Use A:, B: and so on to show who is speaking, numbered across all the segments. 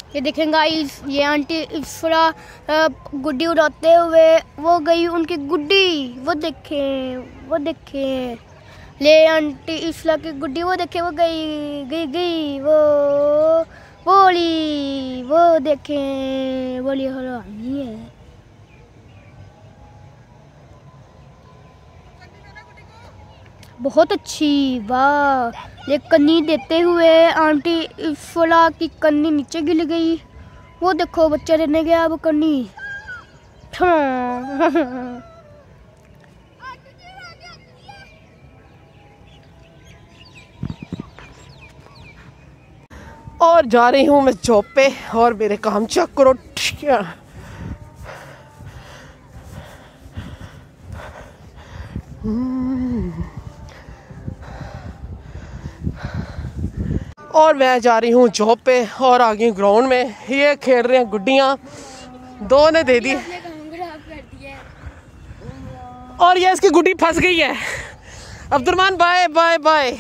A: ये देखें गाइस, ये आंटी इफ्रा गुड्डी उड़ाते हुए वो गई उनकी गुड्डी, वो देखें ले आंटी इफ्रा की गुड्डी, वो देखें वो गई वो बोली, वो देखें बोली हरामी है। बहुत अच्छी, वाह। ये कन्नी देते हुए आंटी इफ्रा की कन्नी नीचे गिर गई, वो देखो बच्चा लेने गया वो कन्नी।
B: और जा रही हूँ मैं जॉब पे और मेरे काम चेक करो। और मैं जा रही हूँ जॉब पे और आ गई ग्राउंड में। ये खेल रहे हैं गुड्डियाँ, दो ने दे दी और ये इसकी गुड्डी फंस गई है। Abdulrahman bye bye bye.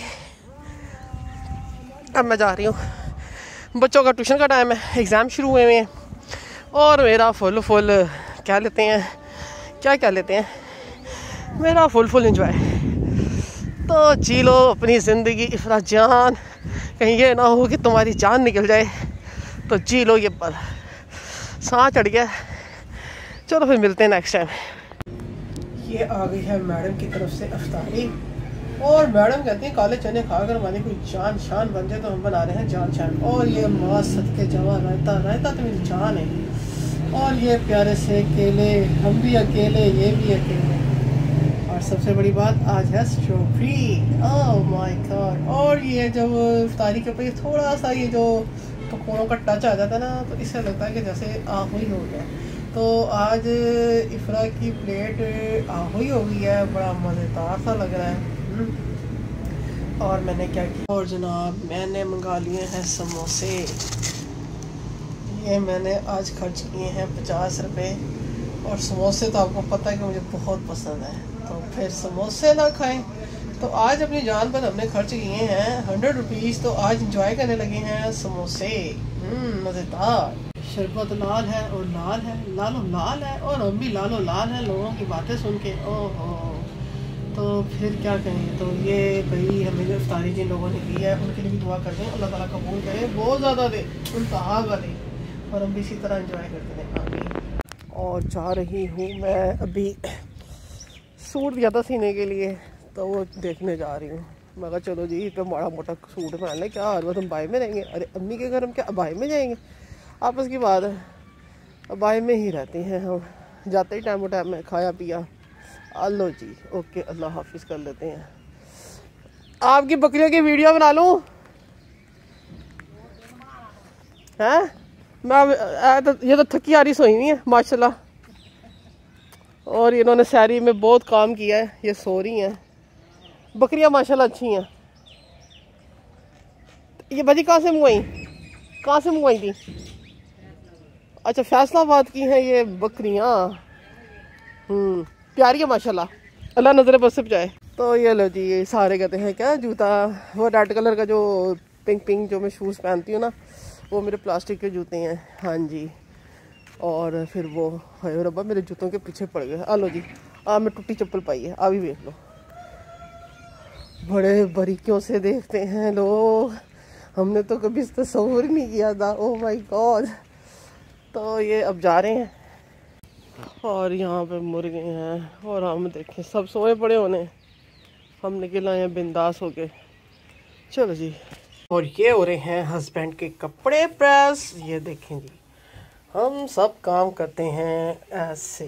B: अब मैं जा रही हूँ, बच्चों का ट्यूशन का टाइम है, एग्ज़ाम शुरू हुए हैं और मेरा फुल क्या लेते हैं मेरा फुल एंजॉय। तो जी लो अपनी ज़िंदगी इफ्रा जान, कहीं ये ना हो कि तुम्हारी जान निकल जाए, तो जी लो ये पल। सांस चढ़ गया, चलो फिर मिलते हैं नेक्स्ट टाइम। ये आ गई है मैडम की तरफ से अफ्तारी और मैडम कहती हैं काले चने खाकर हमारी कोई जान शान बन जाए, तो हम बना रहे हैं जान शान। और ये माँ सदके जवा रायता तो मेरी जान है। और ये प्यारे से केले, हम भी अकेले ये भी अकेले। और सबसे बड़ी बात आज है स्ट्रॉबेरी, ओह माय गॉड। और ये जब इफ्तारी के ऊपर थोड़ा सा ये जो पकौड़ों का टच आ जाता है ना, तो इससे लगता है कि जैसे आहुई हो गया। तो आज इफ्रा की प्लेट आहुई हो गई है, बड़ा मज़ेदार सा लग रहा है। और मैंने क्या किया, और जनाब मैंने मंगा लिए हैं समोसे। ये मैंने आज खर्च किए हैं 50 रुपये। और समोसे तो आपको पता है कि मुझे बहुत पसंद है, तो फिर समोसे ना खाएं। तो आज अपनी जान पर हमने खर्च किए हैं 100 रुपीज़। तो आज इंजॉय करने लगे हैं समोसे, मज़ेदार। शरबत लाल है और लाल है, लालो लाल है और हम भी लालो लाल है लोगों की बातें सुन के। ओहो, तो फिर क्या कहें। तो ये भाई हमें जो इफ्तारी जिन लोगों ने की है उनके लिए भी दुआ करते हैं, अल्लाह ताला कबूल करे, बहुत ज़्यादा दे, इंतहा का दे, और हम भी इसी तरह इंजॉय करते हैं। आमीन। और जा रही हूँ मैं अभी सूट दिया था सीने के लिए, तो वो देखने जा रही हूँ। मैं कहा चलो जी तो माड़ा मोटा सूट पहन लें, क्या हर वक्त हम बाई में रहेंगे। अरे अम्मी के घर हम क्या अबाई में जाएंगे, आपस की बात है, अबाई में ही रहते हैं हम। जाते ही टाइम टाइम में खाया पिया, आलो जी ओके अल्लाह हाफिज़ कर लेते हैं। आपकी बकरियों की वीडियो बना लूँ हैं? मैं ये तो थकी आ रही सोई हुई है माशाल्लाह। और इन्होंने शहरी में बहुत काम किया है, ये सो रही हैं। बकरियां माशाल्लाह अच्छी हैं। ये भाजी कहाँ से मंगवाई थी? अच्छा फैसलाबाद की हैं ये बकरियां। प्यारी है माशाल्लाह, अल्लाह नजर बस से बचाए। तो ये लो जी, ये सारे कहते हैं क्या जूता, वो रेड कलर का जो पिंक जो मैं शूज़ पहनती हूँ ना, वो मेरे प्लास्टिक के जूते हैं। हाँ जी। और फिर वो हाय रब्बा मेरे जूतों के पीछे पड़ गए। आ लो जी, मैं टूटी चप्पल पाई है, अभी देख लो। बड़े बारीकियों से देखते हैं लोग, हमने तो कभी तस्वीर नहीं किया था। Oh my God. तो ये अब जा रहे हैं और यहाँ पे मुर्गे हैं और हम देखें सब सोए पड़े होने, हम निकल आए हैं बिंदास होके। चलो जी। और ये हो रहे हैं हस्बैंड के कपड़े प्रेस। ये देखें जी, हम सब काम करते हैं ऐसे।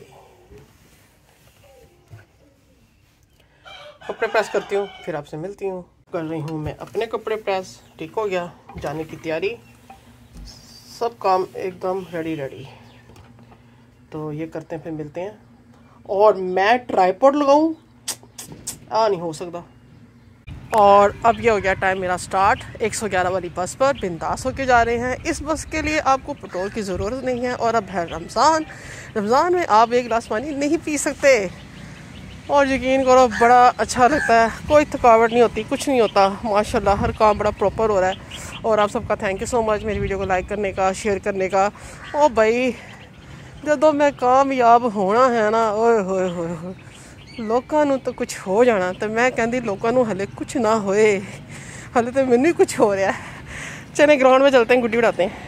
B: कपड़े प्रेस करती हूँ फिर आपसे मिलती हूँ। कर रही हूँ मैं अपने कपड़े प्रेस। ठीक हो गया, जाने की तैयारी, सब काम एकदम रेडी। तो ये करते हैं फिर मिलते हैं। और मैं ट्राइपॉड लगाऊं, नहीं हो सकता। और अब ये हो गया टाइम मेरा स्टार्ट। 111 वाली बस पर बिंदास होके जा रहे हैं। इस बस के लिए आपको पेट्रोल की ज़रूरत नहीं है। और अब है रमज़ान में आप एक गिलास पानी नहीं पी सकते। और यकीन करो बड़ा अच्छा लगता है, कोई थकावट नहीं होती, कुछ नहीं होता, माशाल्लाह हर काम बड़ा प्रॉपर हो रहा है। और आप सबका थैंक यू सो मच मेरी वीडियो को लाइक करने का, शेयर करने का। ओ भाई जो मैं कामयाब होना है ना, ओए होए होए होए, लोगों नू तो कुछ हो जाना, तो मैं कहती लोगों नू हले कुछ ना होए, हले तो मैनू ही कुछ हो रहा है। चले ग्राउंड में चलते हैं, गुड्डी उड़ाते हैं।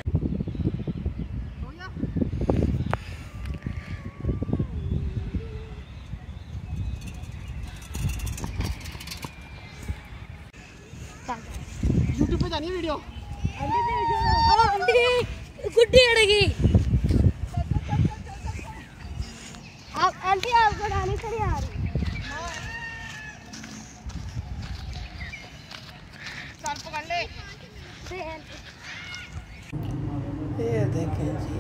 B: यूट्यूब पे जानी है वीडियो।
A: गुड्डी अड़ेगी। आप आंटी आपको डाली खड़ी आ रही।
B: चल पकड़ ले। ये देखें जी,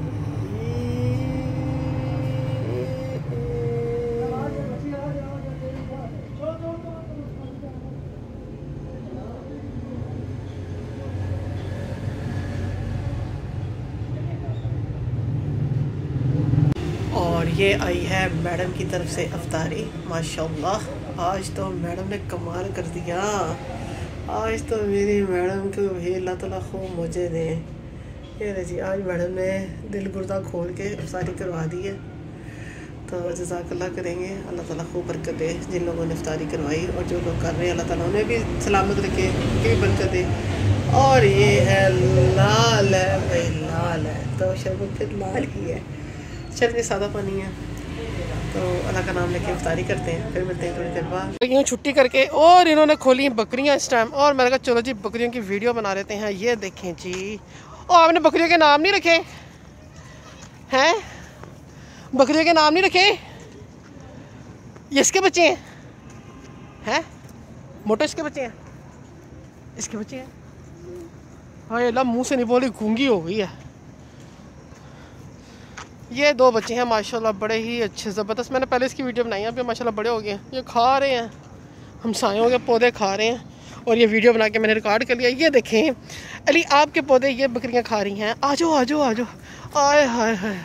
B: और ये आई है मैडम की तरफ से अफ्तारी। माशाल्लाह आज तो मैडम ने कमाल कर दिया, आज तो मेरी मैडम को भी अल्लाह ताला खूब मौजे दें। ये रही जी, आज मैडम ने दिल गुर्दा खोल के अफ्तारी करवा दी है, तो जज़ाकल्लाह करेंगे, अल्लाह ताला खूब बरकत दे जिन लोगों ने अफ्तारी करवाई, और जो लोग कर रहे हैं अल्लाह ताला उन्हें भी सलामत रखे, उनकी भी बरकत दे। और ये है लाल है भाई, लाल है तो शरबत फिर लाल ही है, शरबत सादा पानी है। तो अल्लाह का नाम लेके इफ्तारी करते हैं, फिर मिलते हैं थोड़ी देर बाद। यूँ छुट्टी करके और इन्होंने खोली बकरियाँ इस टाइम, और मैंने कहा चलो जी बकरियों की वीडियो बना लेते हैं। ये देखें जी, और आपने बकरियों के नाम नहीं रखे हैं? बकरियों के नाम नहीं रखे? ये इसके बच्चे हैं? मोटो इसके बच्चे हैं? इसके बच्चे हैं? हाँ ये ला मुँह से नहीं बोली, गूंगी हो गई है। ये दो बच्चे हैं माशाल्लाह, बड़े ही अच्छे ज़बरदस्त। मैंने पहले इसकी वीडियो बनाई है, अभी माशाल्लाह बड़े हो गए हैं। ये खा रहे हैं, हमसायों के पौधे खा रहे हैं, और ये वीडियो बना के मैंने रिकॉर्ड कर लिया। ये देखें अली आपके पौधे, ये बकरियां खा रही हैं। आ जाओ आ जाओ आ जाओ, आए हाय हाय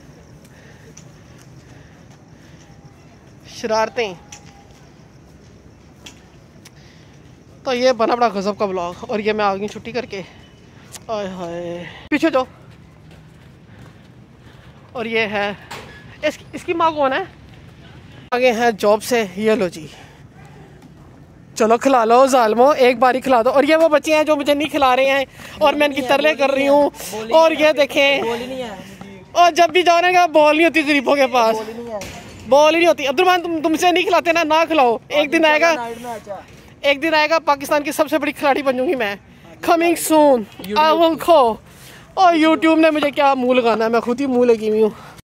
B: शरारतें। तो ये बना बड़ा गजब का ब्लॉग, और ये मैं आ गई छुट्टी करके। आए हाय पीछे जाओ। और ये है इसकी माँ कौन है? आगे हैं जॉब से। ये लो जी, चलो खिला लो जालमो, एक बारी खिला दो। और ये वो बच्चे हैं जो मुझे नहीं खिला रहे हैं, और मैं इनकी तरले कर रही हूँ। और ये देखें, और जब भी जा रहे हैं बॉल नहीं होती गरीबों के पास, बॉल ही नहीं होती। अब्दुलरहमान तुमसे नहीं खिलाते ना खिलाओ। एक दिन आएगा पाकिस्तान की सबसे बड़ी खिलाड़ी बन जाऊंगी मैं। Coming soon I will go. और यूट्यूब ने मुझे क्या मुंह लगाना है, मैं खुद ही मुंह लगी हुई हूँ।